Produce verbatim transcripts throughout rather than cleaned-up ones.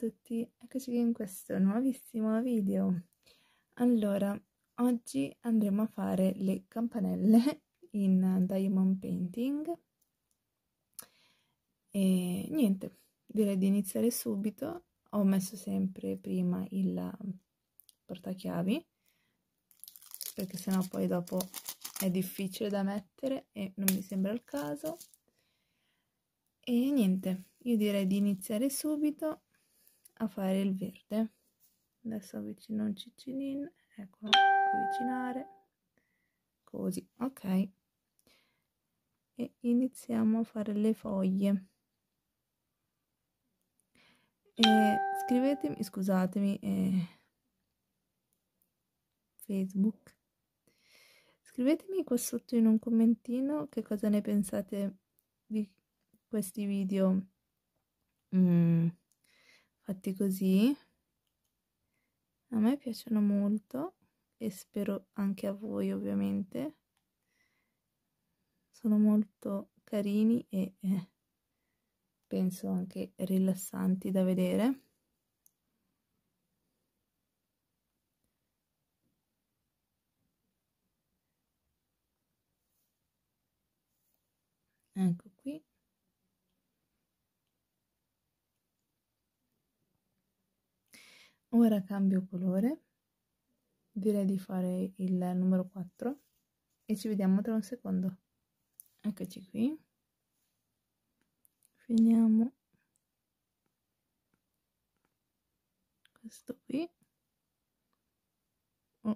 tutti, eccoci qui in questo nuovissimo video. Allora, oggi andremo a fare le campanelle in diamond painting e niente, direi di iniziare subito. Ho messo sempre prima il portachiavi perché sennò poi dopo è difficile da mettere e non mi sembra il caso. E niente, io direi di iniziare subito a fare il verde. Adesso avvicino un ciccinino, eccolo, avvicinare, così, ok. E iniziamo a fare le foglie. E scrivetemi, scusatemi, eh, Facebook, scrivetemi qua sotto in un commentino che cosa ne pensate di questi video mm, fatti così. A me piacciono molto e spero anche a voi, ovviamente. Sono molto carini e eh, penso anche rilassanti da vedere. Ecco qui. Ora cambio colore. Direi di fare il numero quattro e ci vediamo tra un secondo. Eccoci qui. Finiamo questo qui. Oh.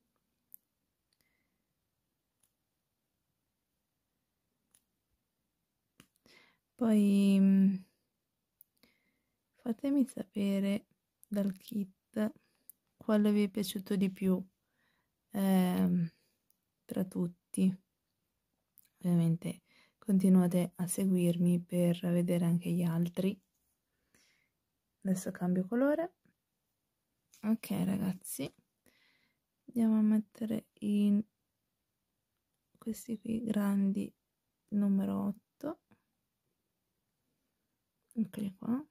Poi fatemi sapere dal kit quale vi è piaciuto di più eh, tra tutti. Ovviamente continuate a seguirmi per vedere anche gli altri. Adesso cambio colore. Ok ragazzi, andiamo a mettere in questi qui grandi numero otto, eccoli qua.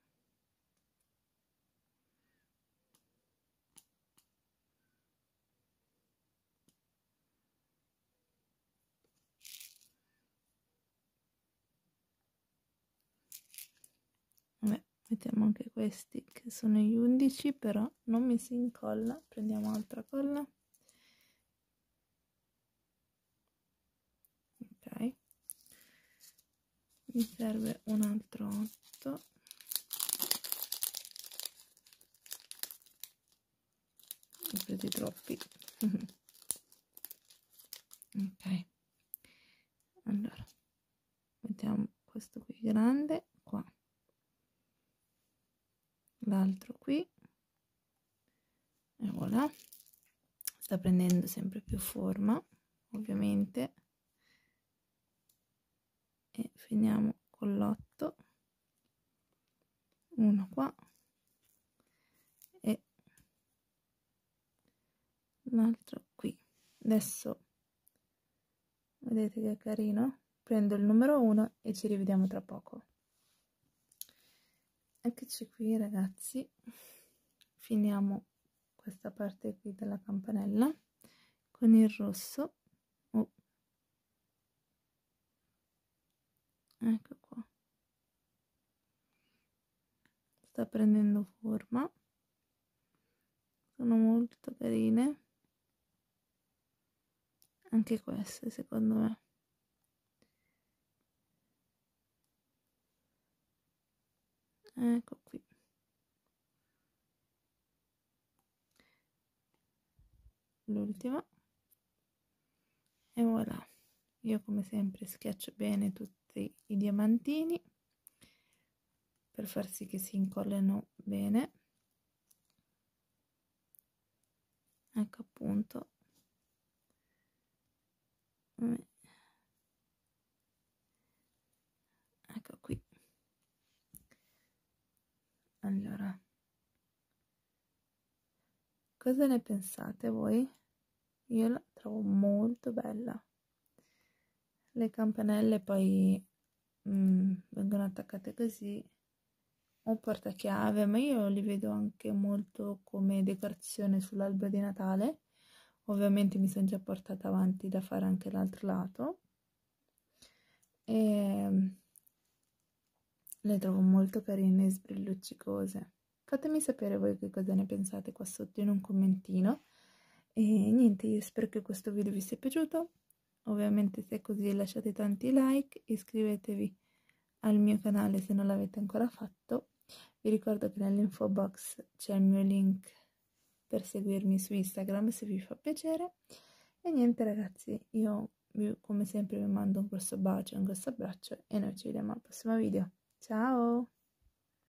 Vabbè, mettiamo anche questi che sono gli undici, però non mi si incolla, prendiamo altra colla. Ok, mi serve un altro otto. Ho presi troppi. Ok, allora mettiamo questo qui grande qua, l'altro qui e voilà. Sta prendendo sempre più forma, ovviamente, e finiamo con l'otto, uno qua e l'altro qui. Adesso vedete che carino, prendo il numero uno e ci rivediamo tra poco. Eccoci qui ragazzi, finiamo questa parte qui della campanella con il rosso. Oh. Ecco qua, sta prendendo forma, sono molto carine anche queste secondo me. Ecco qui. L'ultima. E voilà. Io come sempre schiaccio bene tutti i diamantini per far sì che si incollino bene. Ecco appunto. Ecco qui. Allora, cosa ne pensate voi? Io la trovo molto bella. Le campanelle poi mh, vengono attaccate così o portachiave, ma io li vedo anche molto come decorazione sull'albero di Natale. Ovviamente mi sono già portata avanti da fare anche l'altro lato e le trovo molto carine e sbrilluccicose. Fatemi sapere voi che cosa ne pensate qua sotto in un commentino. E niente, io spero che questo video vi sia piaciuto. Ovviamente se è così lasciate tanti like, iscrivetevi al mio canale se non l'avete ancora fatto. Vi ricordo che nell'info box c'è il mio link per seguirmi su Instagram se vi fa piacere. E niente ragazzi, io come sempre vi mando un grosso bacio, un grosso abbraccio e noi ci vediamo al prossimo video. Ciao!